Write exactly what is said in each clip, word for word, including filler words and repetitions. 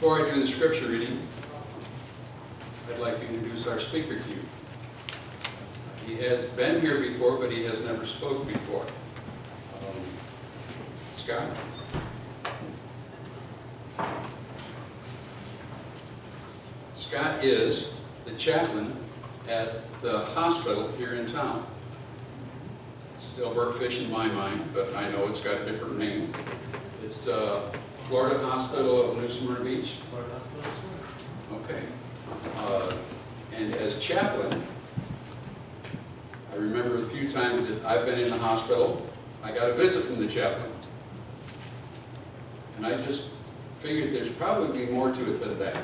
Before I do the scripture reading, I'd like to introduce our speaker to you. He has been here before, but he has never spoke before. Um, Scott? Scott is the chaplain at the hospital here in town. It's still Burkefish in my mind, but I know it's got a different name. It's uh, Florida Hospital of New Smyrna Beach. Florida Hospital. Okay. Uh, and as chaplain, I remember a few times that I've been in the hospital, I got a visit from the chaplain. And I just figured there's probably more to it than that.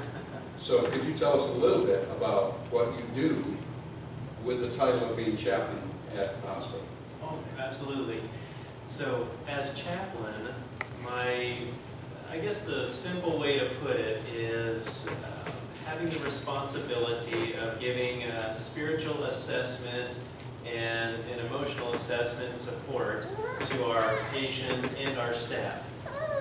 So could you tell us a little bit about what you do with the title of being chaplain at the hospital? Oh, absolutely. So as chaplain, my, I guess the simple way to put it is uh, having the responsibility of giving a spiritual assessment and an emotional assessment and support to our patients and our staff.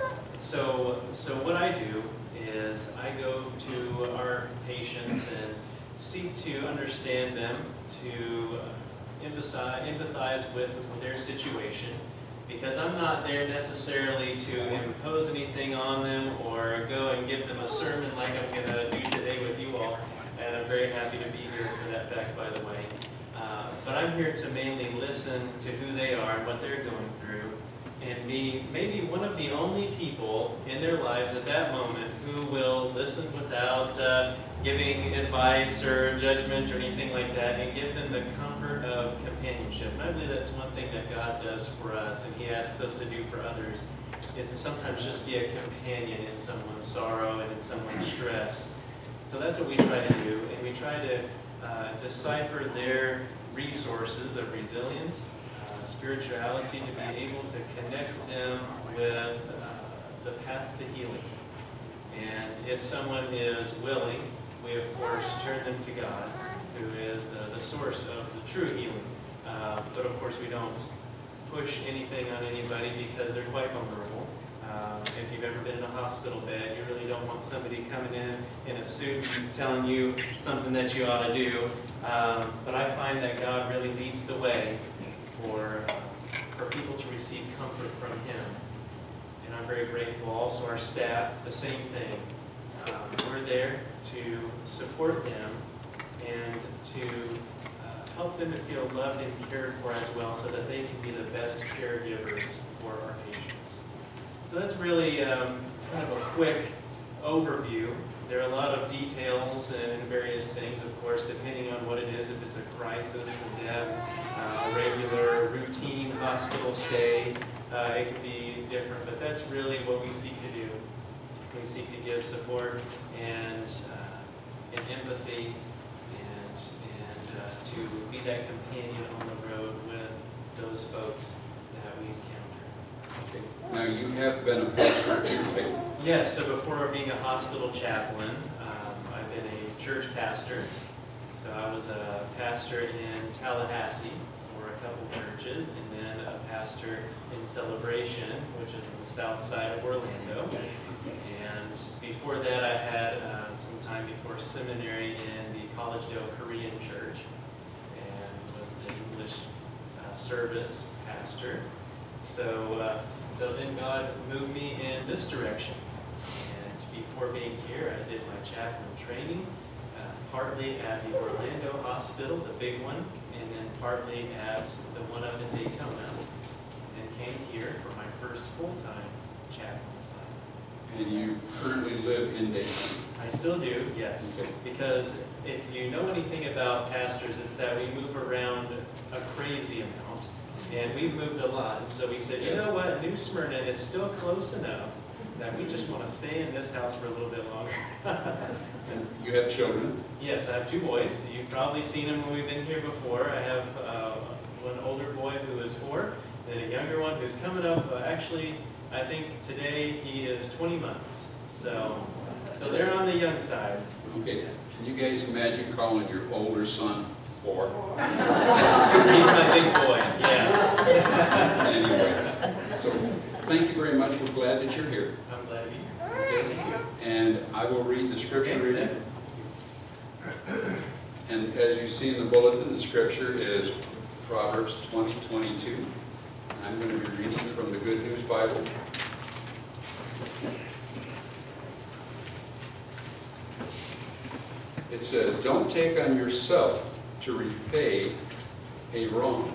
So, so what I do is I go to our patients and seek to understand them, to empathize, empathize with their situation, because I'm not there necessarily to impose anything on them or go and give them a sermon like I'm going to do today with you all, and I'm very happy to be here for that fact, by the way. Uh, but I'm here to mainly listen to who they are and what they're going through, and be maybe one of the only people in their lives at that moment who will listen without uh, giving advice or judgment or anything like that, and give them the comfort of companionship. And I believe that's one thing that God does for us, and He asks us to do for others, is to sometimes just be a companion in someone's sorrow and in someone's stress. So that's what we try to do, and we try to uh, decipher their resources of resilience, spirituality, to be able to connect them with uh, the path to healing. And if someone is willing, we of course turn them to God, who is the, the source of the true healing. Uh, but of course we don't push anything on anybody because they're quite vulnerable. Uh, if you've ever been in a hospital bed, you really don't want somebody coming in in a suit and telling you something that you ought to do. Um, but I find that God really leads the way for, uh, for people to receive comfort from Him. And I'm very grateful. Also our staff, the same thing. Um, we're there to support them and to uh, help them to feel loved and cared for as well, so that they can be the best caregivers for our patients. So that's really um, kind of a quick overview. There are a lot of details and various things, of course, depending on what it is. If it's a crisis, a death, uh, a regular routine hospital stay, uh, it can be different. But that's really what we seek to do. We seek to give support and, uh, and empathy, and, and uh, to be that companion on the road with those folks that we encounter. Okay. Now you have been a pastor, right? Yes, so before being a hospital chaplain, um, I've been a church pastor. So I was a pastor in Tallahassee for a couple churches, and then a pastor in Celebration, which is on the south side of Orlando. And before that, I had um, some time before seminary in the Collegedale Korean Church, and was the English uh, service pastor. So, uh, so then God moved me in this direction. And before being here, I did my chaplain training, uh, partly at the Orlando Hospital, the big one, and then partly at the one up in Daytona, and came here for my first full-time chaplain assignment. And you currently live in Daytona? I still do, yes. Okay. Because if you know anything about pastors, it's that we move around a crazy amount. And we've moved a lot, and so we said, you know what, New Smyrna is still close enough that we just want to stay in this house for a little bit longer. And you have children? Yes, I have two boys. You've probably seen them when we've been here before. I have uh, one older boy who is four, and then a younger one who's coming up. Uh, actually, I think today he is twenty months. So, so they're on the young side. Okay. Can you guys imagine calling your older son Four. He's my big boy, yes. Anyway, so thank you very much. We're glad that you're here. I'm glad to be here. Thank you. And I will read the scripture Okay, reading. And as you see in the bulletin, the scripture is Proverbs twenty twenty-two. I'm going to be reading from the Good News Bible. It says, "Don't take on yourself to repay a wrong.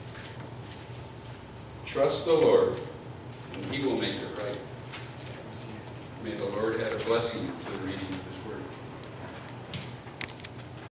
Trust the Lord, and He will make it right." May the Lord add a blessing to the reading of